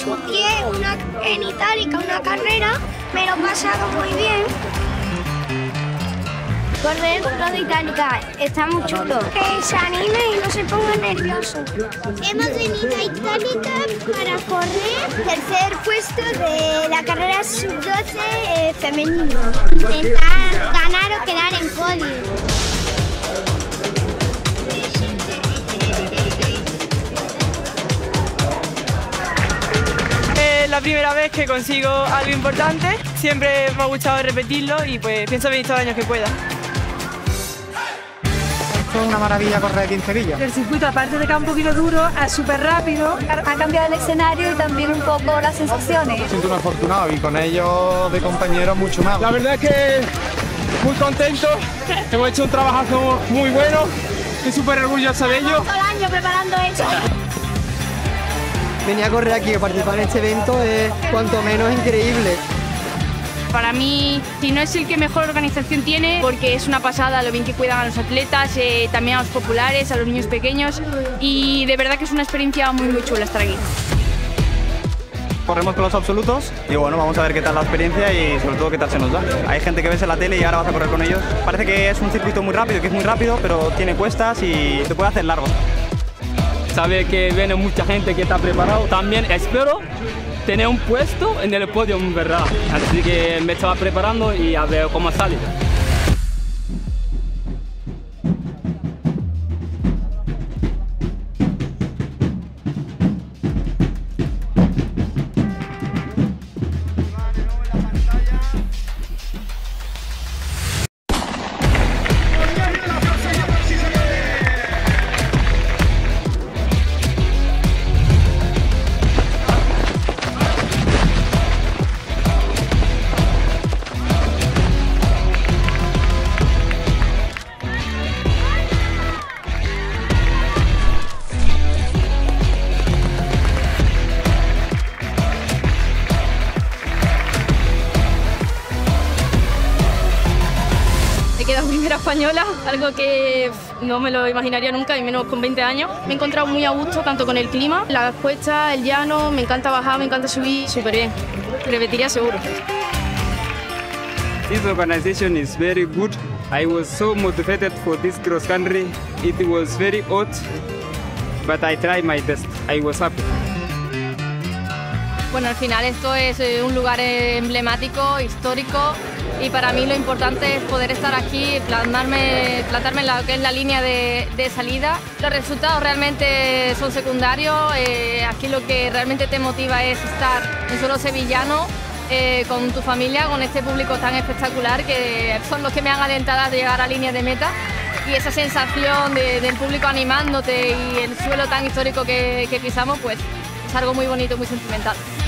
estudié en Itálica una carrera, me lo he pasado muy bien. Correr lo de Itálica está muy chulo. Que se anime y no se ponga nervioso. Hemos venido a Itálica para correr tercer puesto de la carrera sub-12 femenino. Intentar ganar o quedar en podio. La primera vez que consigo algo importante, siempre me ha gustado repetirlo y pues pienso venir todos los años que pueda. Es una maravilla correr aquí en Sevilla. El circuito, aparte de que es un poquito duro, es súper rápido. Ha cambiado el escenario y también un poco las sensaciones. Me siento un afortunado y con ellos de compañeros mucho más. La verdad es que muy contento, hemos hecho un trabajazo muy bueno, estoy súper orgulloso de ello. Todo el año preparando esto. Venir a correr aquí, a participar en este evento es cuanto menos increíble. Para mí, si no es el que mejor organización tiene, porque es una pasada lo bien que cuidan a los atletas, también a los populares, a los niños pequeños, y de verdad que es una experiencia muy chula estar aquí. Corremos con los absolutos y bueno, vamos a ver qué tal la experiencia y sobre todo qué tal se nos da. Hay gente que ves en la tele y ahora vas a correr con ellos. Parece que es un circuito muy rápido, que es muy rápido, pero tiene cuestas y se puede hacer largo. Sabe que viene mucha gente que está preparado. También espero tener un puesto en el podio, ¿verdad? Así que me estaba preparando y a ver cómo sale. He quedado primera española, algo que no me lo imaginaría nunca, y menos con 20 años. Me he encontrado muy a gusto, tanto con el clima, las cuestas, el llano, me encanta bajar, me encanta subir, súper bien. Repetiría seguro. This organization is very good. I was so motivated for this cross country. It was very hot, but I tried my best. I was happy. Bueno, al final esto es un lugar emblemático, histórico, y para mí lo importante es poder estar aquí, plantarme en lo que es la línea de salida. Los resultados realmente son secundarios, aquí lo que realmente te motiva es estar en suelo sevillano, con tu familia, con este público tan espectacular, que son los que me han alentado a llegar a línea de meta. Y esa sensación del público animándote y el suelo tan histórico que pisamos, pues es algo muy bonito, muy sentimental.